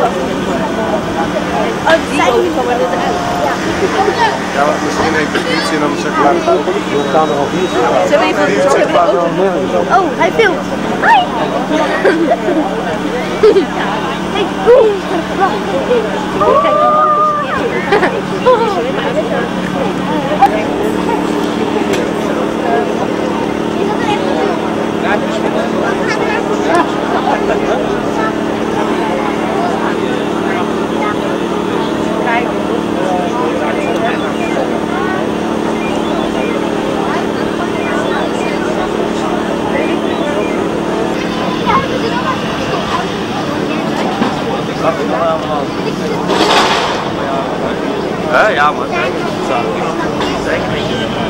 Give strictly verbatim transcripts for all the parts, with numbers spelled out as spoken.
Oh, die auto kwam er net uit. Ja, maar misschien heeft het niet zin om te zeggen laten lopen. We staan er al niet. Zullen we even de auto? Oh, hij filmt. Hoi! Kijk, boem! Kijk, Hè? Ja, man. Zeker niet.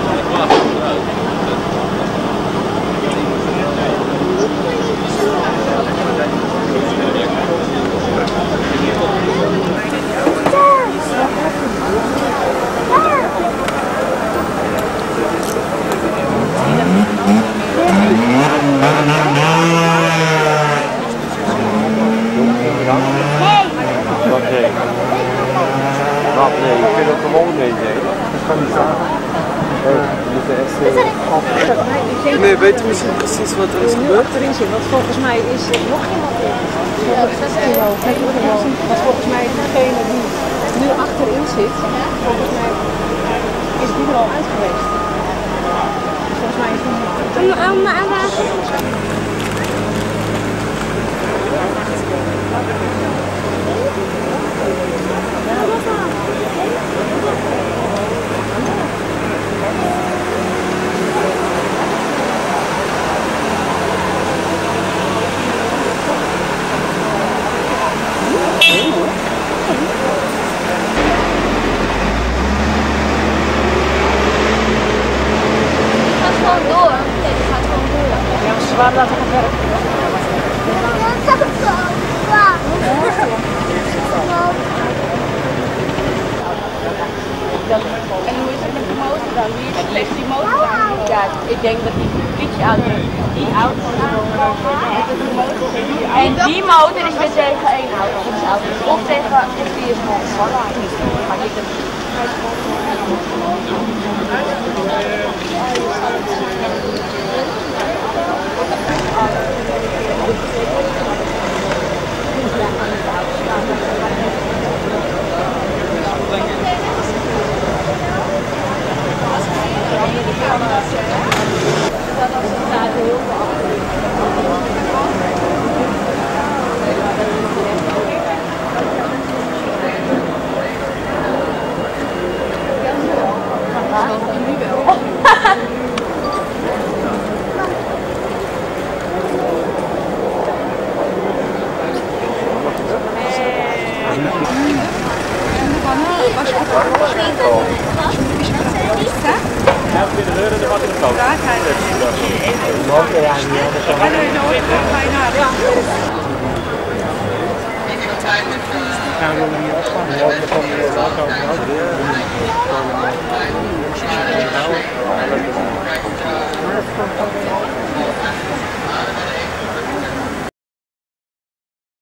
Wat nee? Wat nee? Je kunt ook gewoon nee zeggen. Dat kan niet zijn. Nee, weet je misschien precies wat er is gebeurd? Achterin zit, want volgens mij is er nog iemand in. Want volgens mij degene die nu achterin zit, volgens mij is die er al uit geweest. Volgens mij is die niet. We waren laten gaan werken. En hoe is het met de motor dan? Wie legt die motor aan? Ja, ik denk dat die fietsje uit die auto en die motor is weer tegen één auto. Of tegen die is motor. Maar ik denk Ja,